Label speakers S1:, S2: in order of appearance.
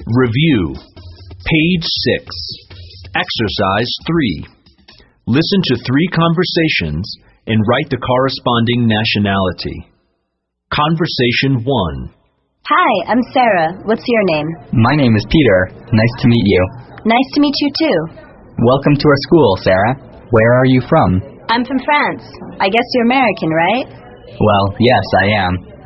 S1: Review. Page 6. Exercise 3. Listen to 3 conversations and write the corresponding nationality. Conversation 1.
S2: Hi, I'm Sarah. What's your name?
S3: My name is Peter. Nice to meet you.
S2: Nice to meet you too.
S3: Welcome to our school, Sarah. Where are you from?
S2: I'm from France. I guess you're American, right?
S3: Well, yes, I am.